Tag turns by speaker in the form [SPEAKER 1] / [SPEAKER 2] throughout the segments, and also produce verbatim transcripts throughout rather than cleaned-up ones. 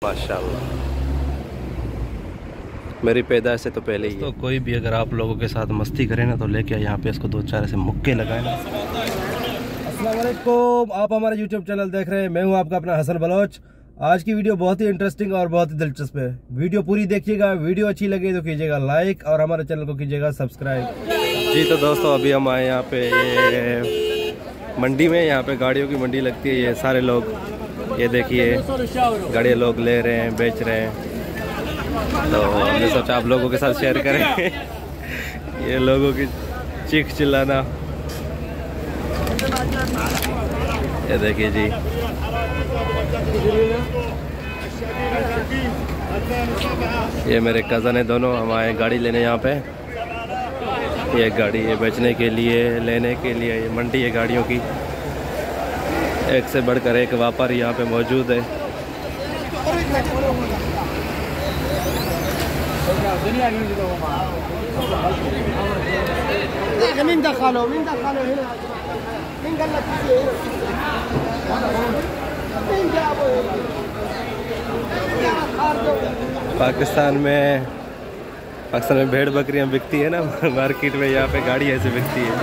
[SPEAKER 1] माशाल्लाह, मेरी पैदाइश से तो पहले ही। तो कोई भी अगर आप लोगों के साथ मस्ती करे ना तो लेके यहाँ पे इसको दो चार ऐसे मुक्के लगाए ना। अस्सलाम वालेकुम, आप हमारा यूट्यूब चैनल देख रहे हैं, मैं हूँ आपका अपना हसन बलोच। आज की वीडियो बहुत ही इंटरेस्टिंग और बहुत ही दिलचस्प है, वीडियो पूरी देखिएगा। वीडियो अच्छी लगे तो कीजिएगा लाइक और हमारे चैनल को कीजिएगा सब्सक्राइब। जी तो दोस्तों, अभी हम आए यहाँ पे ये मंडी में, यहाँ पे गाड़ियों की मंडी लगती है। ये सारे लोग, ये देखिए गाड़ियाँ लोग ले रहे हैं, बेच रहे हैं। तो हमने सोचा आप लोगों के साथ शेयर करें ये लोगों की चीख चिल्लाना। ये देखिए जी, ये मेरे कज़न है दोनों, हम आए गाड़ी लेने यहाँ पे। ये गाड़ी है बेचने के लिए, लेने के लिए। ये मंडी है गाड़ियों की, एक से बढ़कर एक व्यापारी यहाँ पे मौजूद है। पाकिस्तान में पाकिस्तान में भेड़ बकरियां बिकती है ना मार्केट में, यहाँ पे गाड़ी ऐसे बिकती है।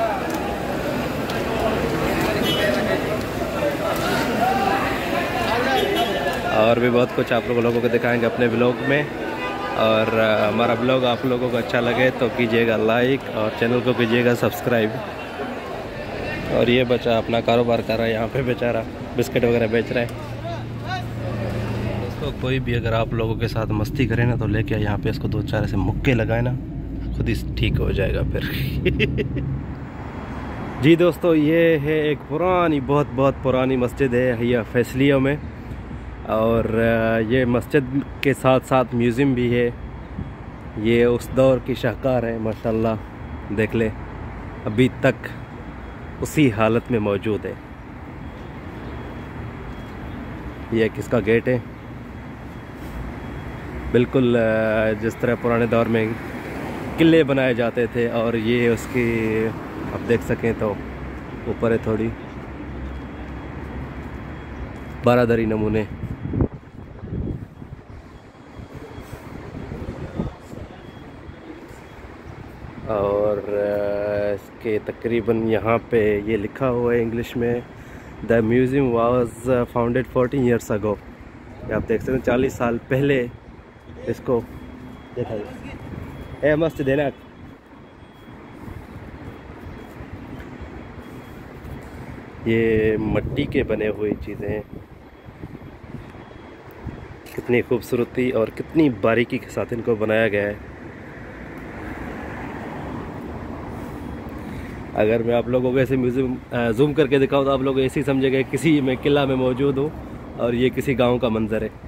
[SPEAKER 1] और भी बहुत कुछ आप लोग लोगों को दिखाएंगे अपने ब्लॉग में। और हमारा ब्लॉग आप लोगों को अच्छा लगे तो कीजिएगा लाइक और चैनल को कीजिएगा सब्सक्राइब। और ये बच्चा अपना कारोबार कर रहा है, यहाँ पे बेचारा बिस्किट वगैरह बेच रहा है। तो कोई भी अगर आप लोगों के साथ मस्ती करे ना तो लेके यहाँ पे इसको दो चार ऐसे मुक्के लगाए ना, खुद ही ठीक हो जाएगा फिर जी दोस्तों, ये है एक पुरानी, बहुत बहुत पुरानी मस्जिद है हैया फैसलिया में। और ये मस्जिद के साथ साथ म्यूज़ियम भी है। ये उस दौर की शाहकार है माशाल्लाह, देख ले अभी तक उसी हालत में मौजूद है। ये किसका गेट है, बिल्कुल जिस तरह पुराने दौर में किले बनाए जाते थे। और ये उसकी आप देख सकें तो ऊपर है थोड़ी बारादरी नमूने। और इसके तकरीबन यहाँ पे ये लिखा हुआ है इंग्लिश में, the museum was founded fourteen years ago. आप देख सकते हैं चालीस साल पहले इसको देखा है। मस्त देना, ये मिट्टी के बने हुए चीज़ें हैं, कितनी खूबसूरती और कितनी बारीकी के साथ इनको बनाया गया है। अगर मैं आप लोगों को ऐसे म्यूज़ियम जूम करके दिखाऊँ तो आप लोग ऐसे ही समझेंगे किसी में किला में मौजूद हूँ और ये किसी गांव का मंजर है।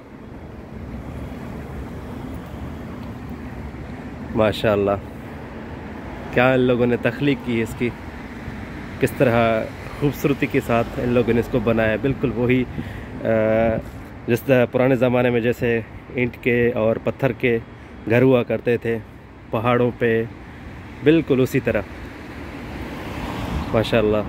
[SPEAKER 1] माशाल्लाह, क्या इन लोगों ने तख्लीक की है इसकी, किस तरह खूबसूरती के साथ इन लोगों ने इसको बनाया। बिल्कुल वही जिस तरह पुराने ज़माने में जैसे ईंट के और पत्थर के घर हुआ करते थे पहाड़ों पे, बिल्कुल उसी तरह माशाल्लाह।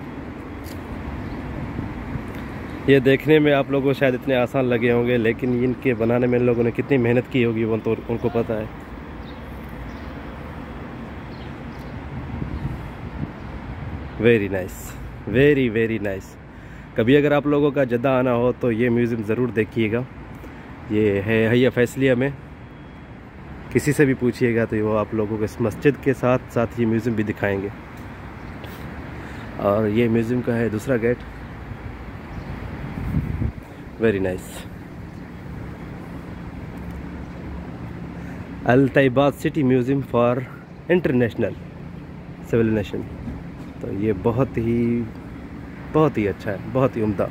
[SPEAKER 1] ये देखने में आप लोगों को शायद इतने आसान लगे होंगे, लेकिन इनके बनाने में इन लोगों ने कितनी मेहनत की होगी वो तो उनको पता है। Very nice, very very nice. कभी अगर आप लोगों का जद्दा आना हो तो ये म्यूज़ियम ज़रूर देखिएगा। ये है हैया फैसलिया में, किसी से भी पूछिएगा तो वो आप लोगों को इस मस्जिद के साथ साथ ये म्यूज़ियम भी दिखाएंगे। और ये म्यूज़ियम का है दूसरा gate. Very nice. Al Tayebat city museum for international civilization. तो ये बहुत ही बहुत ही अच्छा है, बहुत ही उम्दा।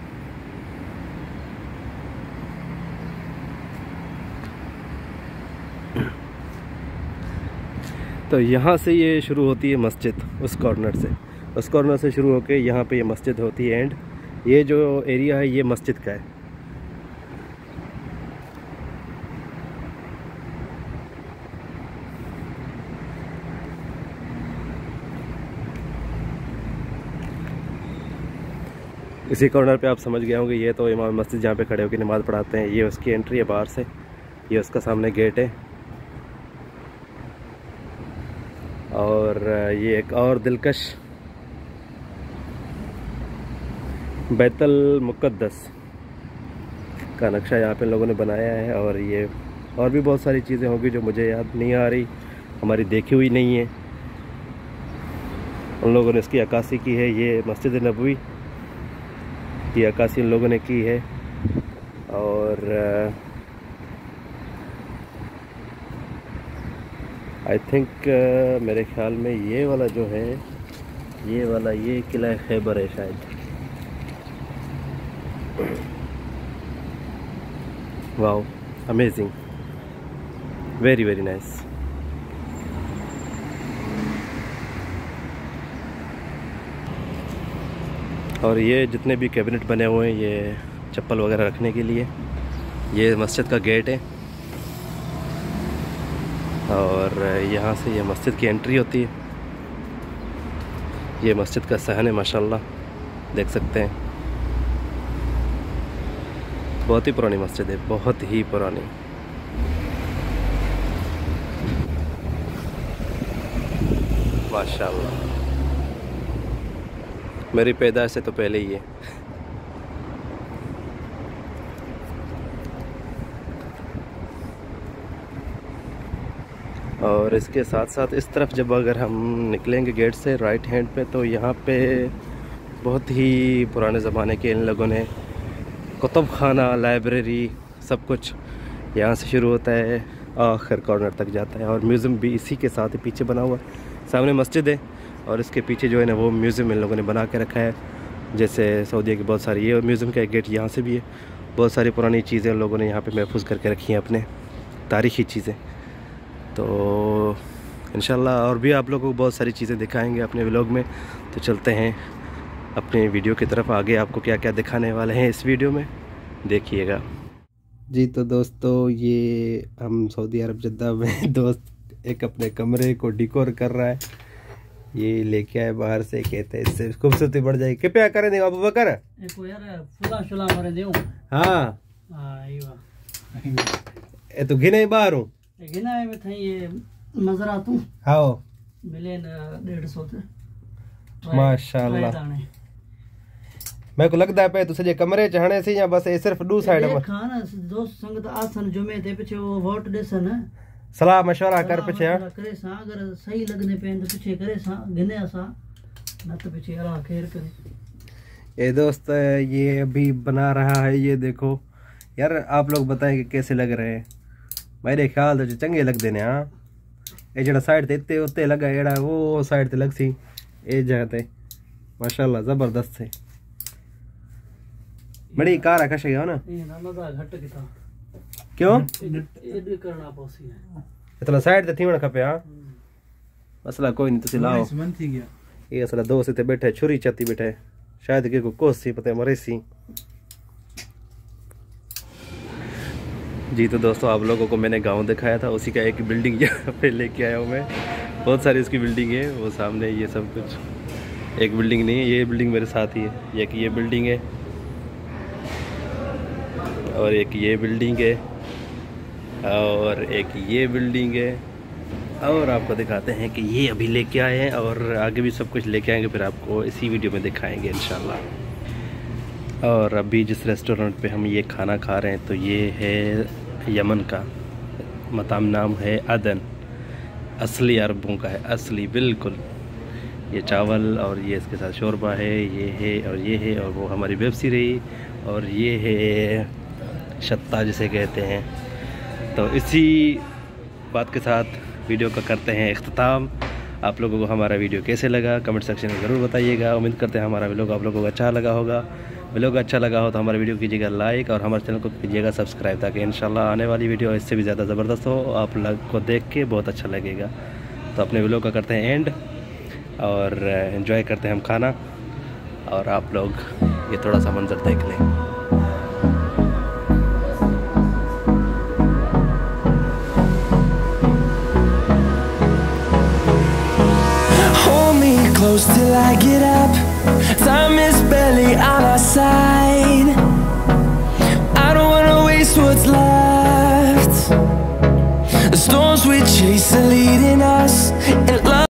[SPEAKER 1] तो यहाँ से ये शुरू होती है मस्जिद, उस कॉर्नर से उस कॉर्नर से शुरू होके यहाँ पे ये मस्जिद होती है एंड ये जो एरिया है ये मस्जिद का है। इसी कॉर्नर पे आप समझ गए होंगे, ये तो इमाम मस्जिद जहाँ पे खड़े होकर नमाज़ पढ़ाते हैं, ये उसकी एंट्री है बाहर से, ये उसका सामने गेट है। और ये एक और दिलकश बैतुल मुक़द्दस का नक्शा यहाँ पे लोगों ने बनाया है। और ये और भी बहुत सारी चीज़ें होंगी जो मुझे याद नहीं आ रही, हमारी देखी हुई नहीं है। उन लोगों ने इसकी अक्कासी की है, ये मस्जिद नबवी की अक्कासी उन लोगों ने की है। और आई थिंक uh, मेरे ख्याल में ये वाला जो है, ये वाला ये किला खैबर है शायद। Wow, amazing, very very nice. और ये जितने भी कैबिनेट बने हुए हैं, ये चप्पल वगैरह रखने के लिए। ये मस्जिद का गेट है और यहाँ से ये मस्जिद की एंट्री होती है। ये मस्जिद का सहन है, माशाल्लाह देख सकते हैं। बहुत ही पुरानी मस्जिद है, बहुत ही पुरानी। माशाल्लाह, मेरी पैदाइश से तो पहले ही है। और इसके साथ साथ इस तरफ जब अगर हम निकलेंगे गेट से राइट हैंड पे, तो यहाँ पे बहुत ही पुराने ज़माने के इन लोगों ने कुतुब खाना, लाइब्रेरी, सब कुछ यहाँ से शुरू होता है, आखिर कॉर्नर तक जाता है। और म्यूज़ियम भी इसी के साथ ही पीछे बना हुआ है। सामने मस्जिद है और इसके पीछे जो है ना वो म्यूज़ियम इन लोगों ने बना के रखा है। जैसे सऊदीया की बहुत सारी, ये म्यूज़ियम का एक गेट यहाँ से भी है। बहुत सारी पुरानी चीज़ें उन लोगों ने यहाँ पे महफूज करके रखी हैं, अपने तारीख़ी चीज़ें। तो इंशाल्लाह और भी आप लोगों को बहुत सारी चीज़ें दिखाएंगे अपने व्लॉग में। तो चलते हैं अपने वीडियो की तरफ, आगे आपको क्या क्या दिखाने वाले हैं इस वीडियो में, देखिएगा जी। तो दोस्तों, ये हम सऊदी अरब जद्दा में दोस्त एक अपने कमरे को डिकोर कर रहा है। ये लेके आए बाहर से, कहते हैं इससे खूबसूरती बढ़ जाएगी। क्या करें देगा अबू बकर? हाँ, ये तो घिने बाहर हूँ,
[SPEAKER 2] घिना में था ये नजर तू।
[SPEAKER 1] हाँ,
[SPEAKER 2] मिले न डेढ़ सौ थे
[SPEAKER 1] माशाल्लाह। मैं को लगता है पे तो सजे कमरे चढ़ने से या बस ये सिर्फ दो साइड में
[SPEAKER 2] खाना दोस्त संगत आसन जुमे थे पीछे वो वोट देसन
[SPEAKER 1] सलाह मशवरा कर पीछे
[SPEAKER 2] करे सा, अगर सही लगने पे तो पीछे करे सा, गिने सा ना तो पीछे अल्लाह खैर करे।
[SPEAKER 1] ये दोस्त ये अभी बना रहा है, ये देखो यार, आप लोग बताएं कि कैसे लग रहे हैं। मेरे ख्याल तो चंगे लगते ने। हाँ, ये जड़ा साइड ते इतने उत्ते लगा, एड़ा वो साइड ते लग सी, ये जगह ते माशाल्लाह जबरदस्त है। बड़ी कार आकाश है ना,
[SPEAKER 2] ये ना मजा घट किता
[SPEAKER 1] क्यों
[SPEAKER 2] ये करना पौसी है
[SPEAKER 1] इतना साइड ते थीवण खपे। हां, मसला कोई नहीं, तुसी लाओ।
[SPEAKER 2] मन थी गया
[SPEAKER 1] ये असला दोस्त इते बैठे छुरी चती बैठे, शायद के को कोसी पते मरे सी जी। तो दोस्तों, आप लोगों को मैंने गांव दिखाया था, उसी का एक बिल्डिंग यहाँ पे लेके आया हूँ मैं। बहुत सारी इसकी बिल्डिंग है, वो सामने ये सब कुछ। एक बिल्डिंग नहीं है, ये बिल्डिंग मेरे साथ ही है। ये कि ये बिल्डिंग है और एक ये बिल्डिंग है और एक ये बिल्डिंग है। और आपको दिखाते हैं कि ये अभी लेके आए हैं और आगे भी सब कुछ लेके आएंगे, फिर आपको इसी वीडियो में दिखाएंगे इंशाल्लाह। और अभी जिस रेस्टोरेंट पे हम ये खाना खा रहे हैं, तो ये है यमन का मताम, नाम है अदन। असली अरबों का है, असली बिल्कुल। ये चावल और ये इसके साथ शोरबा है, ये है और ये है, और वो हमारी वेबसी रही, और ये है शत्ता जिसे कहते हैं। तो इसी बात के साथ वीडियो का करते हैं इख्तिताम। आप लोगों को हमारा वीडियो कैसे लगा कमेंट सेक्शन में ज़रूर बताइएगा। उम्मीद करते हैं हमारा व्लॉग आप लोगों को अच्छा लगा होगा। व्लॉग अच्छा लगा हो तो हमारे वीडियो कीजिएगा लाइक और हमारे चैनल को कीजिएगा सब्सक्राइब, ताकि इंशाल्लाह आने वाली वीडियो इससे भी ज़्यादा ज़बरदस्त हो, आप लोग को देख के बहुत अच्छा लगेगा। तो अपने व्लॉग का करते हैं एंड और एंजॉय करते हैं हम खाना, और आप लोग ये थोड़ा सा मंजर देख लें।
[SPEAKER 3] Close till I get up. Time is barely on our side. I don't wanna waste what's left. The storms we chase are leading us